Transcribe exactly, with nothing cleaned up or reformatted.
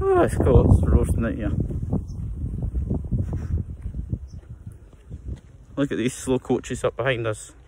Oh, it's cool. It's roasting it here. Look at these slow coaches up behind us.